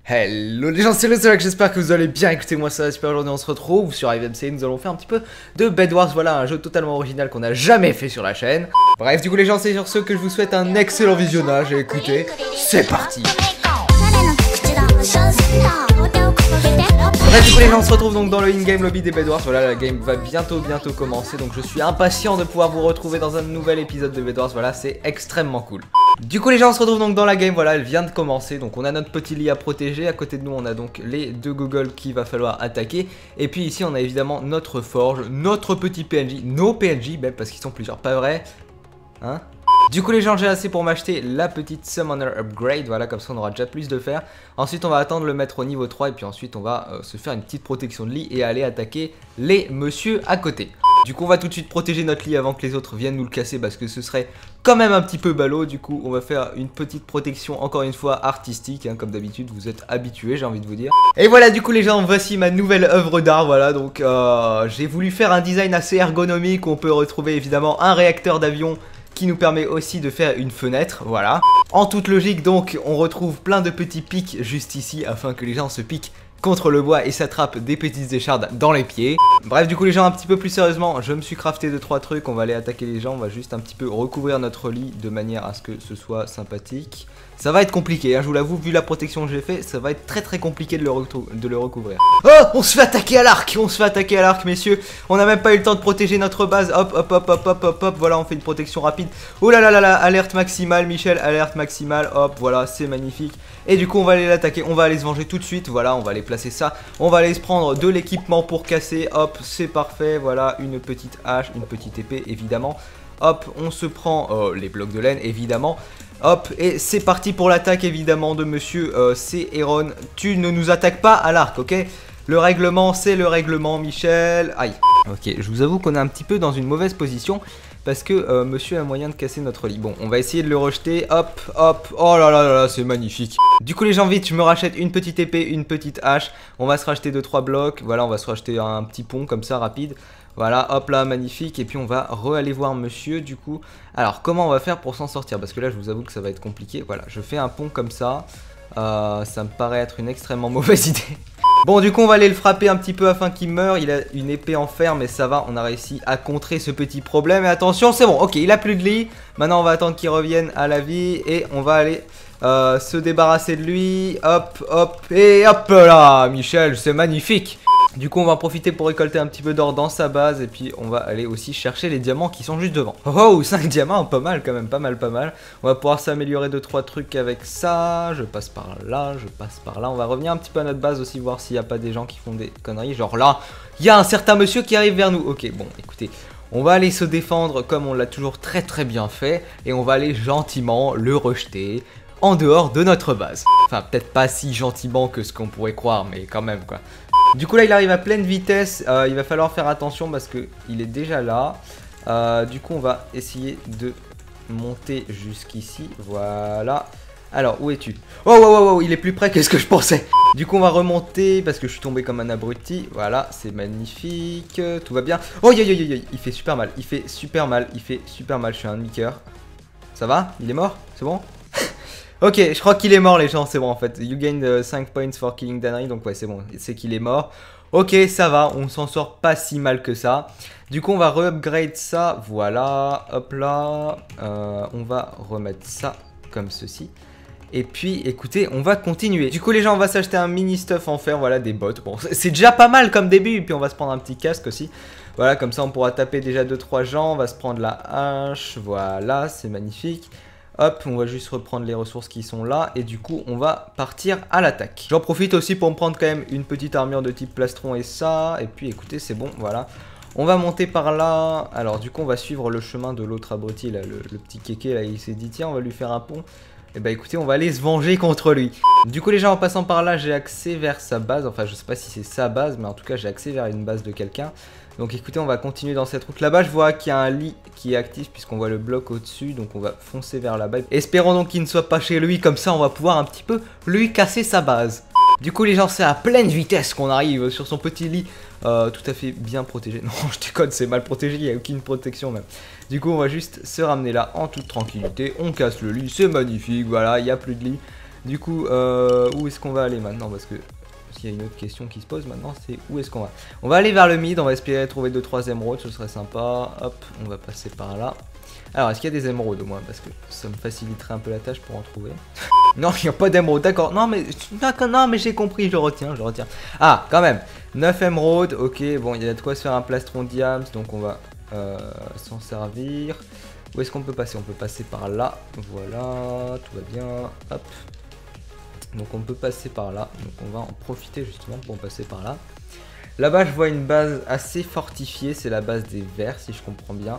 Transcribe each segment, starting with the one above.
Hello les gens, c'est le Solak, j'espère que vous allez bien. Écoutez, moi ça va super. Aujourd'hui on se retrouve sur IVMC, nous allons faire un petit peu de Bed Wars. Voilà, un jeu totalement original qu'on n'a jamais fait sur la chaîne. Bref, du coup les gens, c'est sur ce que je vous souhaite un excellent visionnage. Et écoutez, c'est parti. Bref, du coup les gens, on se retrouve donc dans le in-game lobby des Bed Wars. Voilà, la game va bientôt commencer, donc je suis impatient de pouvoir vous retrouver dans un nouvel épisode de Bed Wars. Voilà, c'est extrêmement cool. Du coup les gens, on se retrouve donc dans la game, voilà, elle vient de commencer. Donc on a notre petit lit à protéger, à côté de nous on a donc les deux gogoles qu'il va falloir attaquer. Et puis ici on a évidemment notre forge, notre petit PNJ, nos PNJ même parce qu'ils sont plusieurs, pas vrai? Hein? Du coup les gens, j'ai assez pour m'acheter la petite Summoner Upgrade, voilà, comme ça on aura déjà plus de fer. Ensuite on va attendre le mettre au niveau 3 et puis ensuite on va se faire une petite protection de lit et aller attaquer les messieurs à côté. Du coup on va tout de suite protéger notre lit avant que les autres viennent nous le casser parce que ce serait quand même un petit peu ballot. Du coup on va faire une petite protection encore une fois artistique, hein, comme d'habitude vous êtes habitués, j'ai envie de vous dire. Et voilà, du coup les gens, voici ma nouvelle œuvre d'art, voilà. Donc j'ai voulu faire un design assez ergonomique où on peut retrouver évidemment un réacteur d'avion qui nous permet aussi de faire une fenêtre, voilà. En toute logique donc on retrouve plein de petits pics juste ici afin que les gens se piquent contre le bois et s'attrapent des petites échardes dans les pieds. Bref, du coup les gens, un petit peu plus sérieusement, je me suis crafté 2-3 trucs, on va aller attaquer les gens, on va juste un petit peu recouvrir notre lit de manière à ce que ce soit sympathique. Ça va être compliqué, hein, je vous l'avoue, vu la protection que j'ai fait, ça va être très compliqué de le recouvrir. Oh, on se fait attaquer à l'arc, messieurs. On n'a même pas eu le temps de protéger notre base. Hop, voilà, on fait une protection rapide. Oh là là, alerte maximale, Michel, alerte maximale. Hop, voilà, c'est magnifique. Et du coup, on va aller l'attaquer, on va aller se venger tout de suite. Voilà, on va aller placer ça. On va aller se prendre de l'équipement pour casser. Hop, c'est parfait. Voilà, une petite hache, une petite épée, évidemment. Hop, on se prend les blocs de laine, évidemment. Hop, et c'est parti pour l'attaque, évidemment, de monsieur Céron. Tu ne nous attaques pas à l'arc, ok? Le règlement, c'est le règlement, Michel. Aïe. Ok, je vous avoue qu'on est un petit peu dans une mauvaise position parce que monsieur a moyen de casser notre lit. Bon, on va essayer de le rejeter. Hop, oh là là, c'est magnifique. Du coup les gens, vite, je me rachète une petite épée, une petite hache. On va se racheter 2-3 blocs. Voilà, on va se racheter un petit pont comme ça, rapide. Voilà, hop là, magnifique. Et puis on va aller voir monsieur, du coup. Alors, comment on va faire pour s'en sortir? Parce que là, je vous avoue que ça va être compliqué. Voilà, je fais un pont comme ça. Ça me paraît être une extrêmement mauvaise idée. Bon, du coup, on va aller le frapper un petit peu afin qu'il meure. Il a une épée en fer, mais ça va. On a réussi à contrer ce petit problème. Et attention, c'est bon. Ok, il a plus de lit. Maintenant, on va attendre qu'il revienne à la vie. Et on va aller se débarrasser de lui. Hop, et hop là, Michel, c'est magnifique. Du coup on va en profiter pour récolter un petit peu d'or dans sa base. Et puis on va aller aussi chercher les diamants qui sont juste devant. Oh, 5 diamants, pas mal quand même, pas mal. On va pouvoir s'améliorer 2-3 trucs avec ça. Je passe par là, on va revenir un petit peu à notre base aussi, voir s'il n'y a pas des gens qui font des conneries. Genre là, il y a un certain monsieur qui arrive vers nous. Ok, bon écoutez, on va aller se défendre comme on l'a toujours très bien fait. Et on va aller gentiment le rejeter en dehors de notre base. Enfin peut-être pas si gentiment que ce qu'on pourrait croire, mais quand même quoi. Du coup là il arrive à pleine vitesse, il va falloir faire attention parce que il est déjà là. Du coup on va essayer de monter jusqu'ici, voilà. Alors où es-tu? Oh, il est plus près que ce que je pensais. Du coup on va remonter parce que je suis tombé comme un abruti. Voilà, c'est magnifique, tout va bien. Oh il fait super mal, je suis un demi-cœur. Ça va? Il est mort? C'est bon? Ok, je crois qu'il est mort les gens, c'est bon en fait. You gain 5 points for killing Danry, donc ouais c'est bon, c'est qu'il est mort. Ok, ça va, on s'en sort pas si mal que ça. Du coup on va re-upgrade ça, voilà, hop là. On va remettre ça comme ceci. Et puis écoutez, on va continuer. Du coup les gens, on va s'acheter un mini stuff en fer, voilà, des bottes. Bon, c'est déjà pas mal comme début, et puis on va se prendre un petit casque aussi. Voilà, comme ça on pourra taper déjà 2-3 gens, on va se prendre la hache, voilà, c'est magnifique. Hop, on va juste reprendre les ressources qui sont là. Et du coup, on va partir à l'attaque. J'en profite aussi pour me prendre quand même une petite armure de type plastron et ça. Et puis écoutez, c'est bon, voilà. On va monter par là. Alors du coup, on va suivre le chemin de l'autre abruti, là, le petit kéké, là, il s'est dit, tiens, on va lui faire un pont. Et bah écoutez, on va aller se venger contre lui. Du coup les gens, en passant par là, j'ai accès vers sa base. Enfin je sais pas si c'est sa base, mais en tout cas j'ai accès vers une base de quelqu'un. Donc écoutez, on va continuer dans cette route là-bas. Je vois qu'il y a un lit qui est actif puisqu'on voit le bloc au-dessus. Donc on va foncer vers là-bas. Espérons donc qu'il ne soit pas chez lui, comme ça on va pouvoir un petit peu lui casser sa base. Du coup les gens, c'est à pleine vitesse qu'on arrive sur son petit lit tout à fait bien protégé. Non je déconne, c'est mal protégé, il n'y a aucune protection même. Du coup on va juste se ramener là en toute tranquillité. On casse le lit, c'est magnifique, voilà, il n'y a plus de lit. Du coup, où est-ce qu'on va aller maintenant? Parce que s'il y a une autre question qui se pose maintenant, c'est où est-ce qu'on va? On va aller vers le mid, on va espérer trouver 2-3 émeraudes, ce serait sympa. Hop, on va passer par là. Alors, est-ce qu'il y a des émeraudes au moins? Parce que ça me faciliterait un peu la tâche pour en trouver. Non, il n'y a pas d'émeraude, d'accord. Non, mais j'ai compris, je retiens. Ah, quand même, 9 émeraudes, ok. Bon, il y a de quoi se faire un plastron diams, donc on va s'en servir. Où est-ce qu'on peut passer? On peut passer par là. Voilà, tout va bien. Hop. Donc on peut passer par là. Donc on va en profiter justement pour passer par là. Là-bas, je vois une base assez fortifiée. C'est la base des verts, si je comprends bien.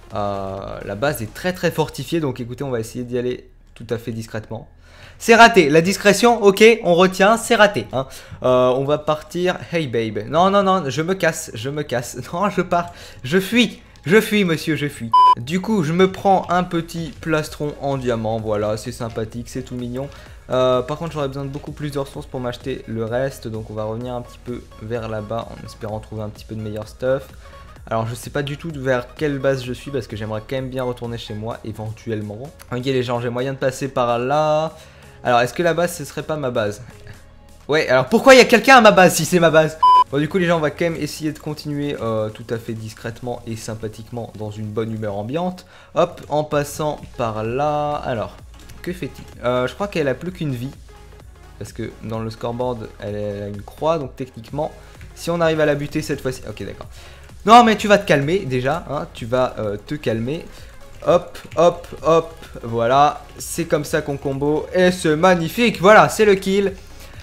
La base est très fortifiée. Donc écoutez, on va essayer d'y aller tout à fait discrètement. C'est raté. La discrétion, ok, on retient. C'est raté. Hein. On va partir. Hey babe. Non, je me casse. Non, je pars. Je fuis, monsieur, je fuis. Du coup, je me prends un petit plastron en diamant. Voilà, c'est sympathique, c'est tout mignon. Par contre, j'aurais besoin de beaucoup plus de ressources pour m'acheter le reste. Donc, on va revenir un petit peu vers là-bas en espérant trouver un petit peu de meilleur stuff. Alors, je sais pas du tout vers quelle base je suis parce que j'aimerais quand même bien retourner chez moi éventuellement. Ok, les gens, j'ai moyen de passer par là. Alors, est-ce que la base, ce serait pas ma base? Ouais, alors pourquoi il y a quelqu'un à ma base si c'est ma base? Bon, du coup, les gens, on va quand même essayer de continuer tout à fait discrètement et sympathiquement dans une bonne humeur ambiante. Hop, en passant par là. Alors, que fait-il? Je crois qu'elle a plus qu'une vie. Parce que dans le scoreboard, elle a une croix. Donc, techniquement, si on arrive à la buter cette fois-ci... Ok, d'accord. Non, mais tu vas te calmer déjà. Hein, tu vas te calmer. Hop, hop, hop. Voilà, c'est comme ça qu'on combo. Et c'est magnifique. Voilà, c'est le kill.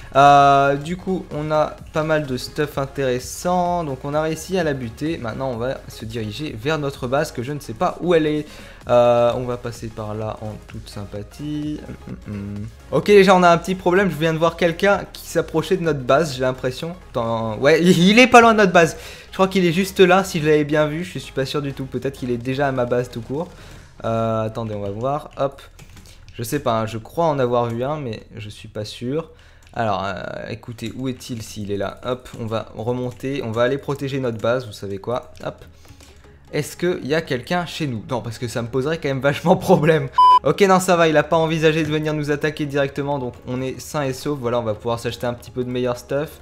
Du coup, on a pas mal de stuff intéressant. Donc, on a réussi à la buter. Maintenant, on va se diriger vers notre base que je ne sais pas où elle est. On va passer par là en toute sympathie. Ok, les gens, on a un petit problème. Je viens de voir quelqu'un qui s'approchait de notre base, j'ai l'impression. Ouais, il est pas loin de notre base. Je crois qu'il est juste là, si je l'avais bien vu. Je suis pas sûr du tout. Peut-être qu'il est déjà à ma base tout court. Attendez, on va voir. Hop. Je sais pas, hein, je crois en avoir vu un, mais je suis pas sûr. Alors, écoutez, où est-il s'il est là? Hop, on va remonter, on va aller protéger notre base, vous savez quoi? Hop. Est-ce qu'il y a quelqu'un chez nous? Non, parce que ça me poserait quand même vachement problème. Ok, non, ça va, il a pas envisagé de venir nous attaquer directement, donc on est sain et sauf. Voilà, on va pouvoir s'acheter un petit peu de meilleur stuff.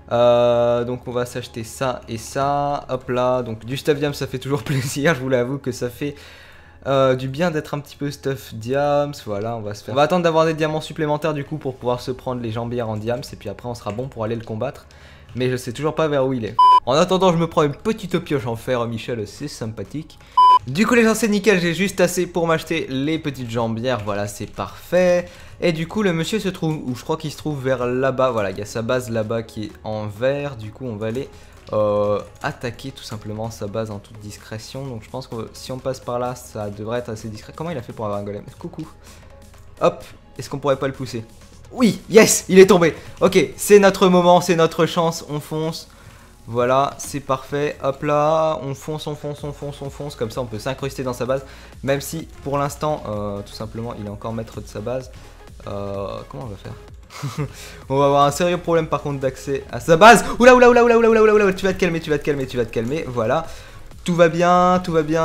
Donc on va s'acheter ça et ça. Hop là, donc du stuff diam, ça fait toujours plaisir, je vous l'avoue que ça fait... du bien d'être un petit peu stuff diams. Voilà, on va attendre d'avoir des diamants supplémentaires du coup pour pouvoir se prendre les jambières en diams. Et puis après on sera bon pour aller le combattre. Mais je sais toujours pas vers où il est. En attendant, je me prends une petite pioche en fer, Michel, c'est sympathique. Du coup les gens, c'est nickel, j'ai juste assez pour m'acheter les petites jambières. Voilà, c'est parfait. Et du coup le monsieur se trouve, ou je crois qu'il se trouve vers là-bas. Voilà, il y a sa base là-bas qui est en vert. Du coup on va aller... attaquer tout simplement sa base en toute discrétion. Donc je pense que si on passe par là, ça devrait être assez discret. Comment il a fait pour avoir un golem? Coucou. Hop, est-ce qu'on pourrait pas le pousser? Oui, yes, il est tombé. Ok, c'est notre moment, c'est notre chance, on fonce. Voilà, c'est parfait. Hop là, on fonce. Comme ça, on peut s'incruster dans sa base. Même si, pour l'instant, tout simplement, il est encore maître de sa base. Comment on va faire? On va avoir un sérieux problème par contre d'accès à sa base. Oula, tu vas te calmer, voilà. Tout va bien.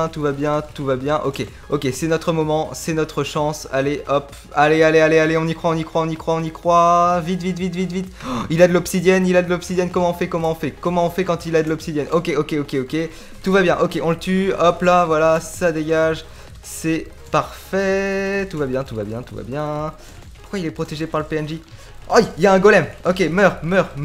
Ok, c'est notre moment, c'est notre chance. Allez, hop, allez, on y croit. Vite. Oh, il a de l'obsidienne, comment on fait quand il a de l'obsidienne? Ok. Tout va bien, ok, on le tue, hop là, voilà, ça dégage. C'est parfait, tout va bien. Pourquoi il est protégé par le PNJ? Oh, il y a un golem. Ok, meurs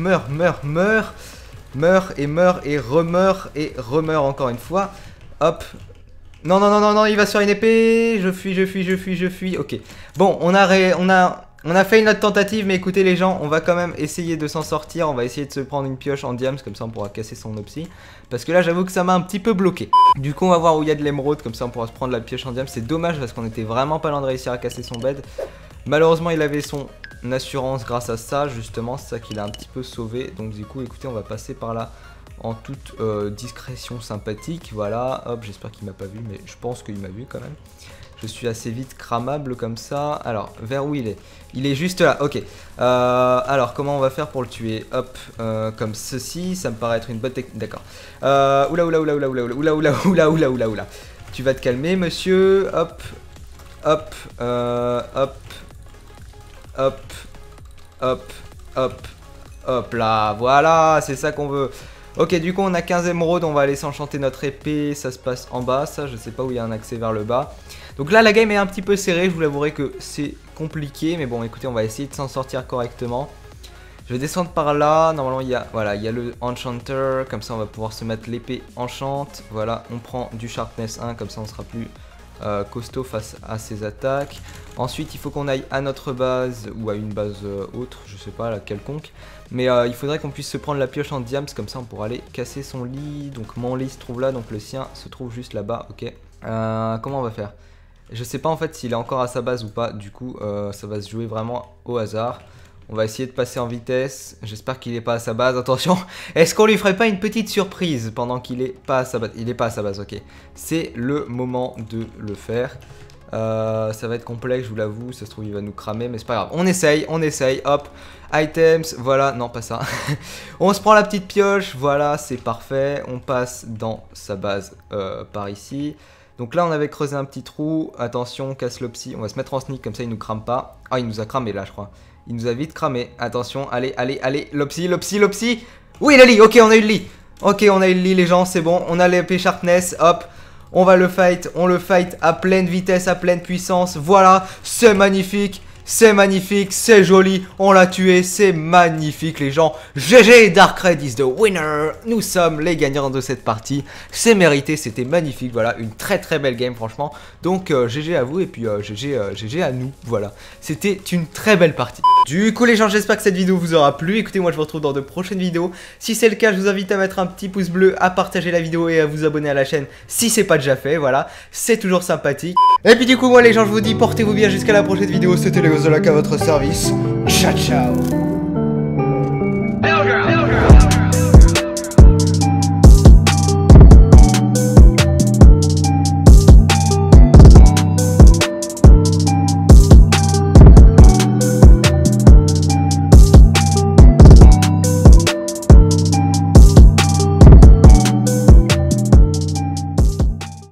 et remeurt encore une fois. Hop. Non, il va sur une épée. Je fuis. Ok. Bon, on a fait notre tentative, mais écoutez les gens, on va quand même essayer de s'en sortir. On va essayer de se prendre une pioche en diams, comme ça on pourra casser son opsie. Parce que là, j'avoue que ça m'a un petit peu bloqué. Du coup, on va voir où il y a de l'émeraude, comme ça on pourra se prendre la pioche en diams. C'est dommage parce qu'on était vraiment pas loin de réussir à casser son bed. Malheureusement, il avait son assurance grâce à ça, justement, c'est ça qui l'a un petit peu sauvé. Donc du coup, écoutez, on va passer par là en toute discrétion sympathique. Voilà, hop, j'espère qu'il m'a pas vu, mais je pense qu'il m'a vu quand même. Je suis assez vite cramable comme ça. Alors, vers où il est? Il est juste là, ok. Alors, comment on va faire pour le tuer? Hop, comme ceci, ça me paraît être une bonne technique. D'accord. Oula. Tu vas te calmer, monsieur. Hop. hop, hop, hop, hop là, voilà, c'est ça qu'on veut. Ok, du coup on a 15 émeraudes, on va aller s'enchanter notre épée, ça se passe en bas, ça je sais pas où il y a un accès vers le bas. Donc là la game est un petit peu serrée, je vous l'avouerai que c'est compliqué, mais bon écoutez on va essayer de s'en sortir correctement. Je vais descendre par là, normalement il y a, voilà, il y a le Enchanter, comme ça on va pouvoir se mettre l'épée enchante. Voilà, on prend du Sharpness 1, comme ça on sera plus costaud face à ses attaques. Ensuite il faut qu'on aille à notre base, ou à une base autre, je sais pas, la quelconque. Mais il faudrait qu'on puisse se prendre la pioche en diams, comme ça on pourra aller casser son lit. Donc mon lit se trouve là, donc le sien se trouve juste là-bas, ok. Comment on va faire? Je sais pas en fait s'il est encore à sa base ou pas, du coup ça va se jouer vraiment au hasard. On va essayer de passer en vitesse, j'espère qu'il est pas à sa base, attention. Est-ce qu'on lui ferait pas une petite surprise pendant qu'il est pas à sa base? Il est pas à sa base, ok. C'est le moment de le faire. Ça va être complexe, je vous l'avoue, ça se trouve il va nous cramer, mais c'est pas grave. On essaye, hop. Items, voilà, non pas ça. On se prend la petite pioche, voilà, c'est parfait. On passe dans sa base par ici. Donc là on avait creusé un petit trou, attention, casse l'opsie, on va se mettre en sneak, comme ça il nous crame pas. Ah il nous a cramé là je crois. Il nous a vite cramé. Attention, allez, allez, allez. L'opsie. Oui, le lit. Ok, on a eu le lit. Ok, on a eu le lit, les gens. C'est bon. On a l'épée Sharpness. Hop. On va le fight. On le fight à pleine vitesse, à pleine puissance. Voilà. C'est magnifique. C'est magnifique. C'est joli. On l'a tué. C'est magnifique, les gens. GG, Darkrai is the winner. Nous sommes les gagnants de cette partie. C'est mérité. C'était magnifique. Voilà. Une très très belle game, franchement. Donc, GG à vous. Et puis, GG à nous. Voilà. C'était une très belle partie. Du coup les gens, j'espère que cette vidéo vous aura plu. Écoutez, moi je vous retrouve dans de prochaines vidéos. Si c'est le cas, je vous invite à mettre un petit pouce bleu, à partager la vidéo et à vous abonner à la chaîne si c'est pas déjà fait. Voilà, c'est toujours sympathique. Et puis du coup moi les gens, je vous dis portez-vous bien jusqu'à la prochaine vidéo. C'était les gosses de la à votre service. Ciao ciao.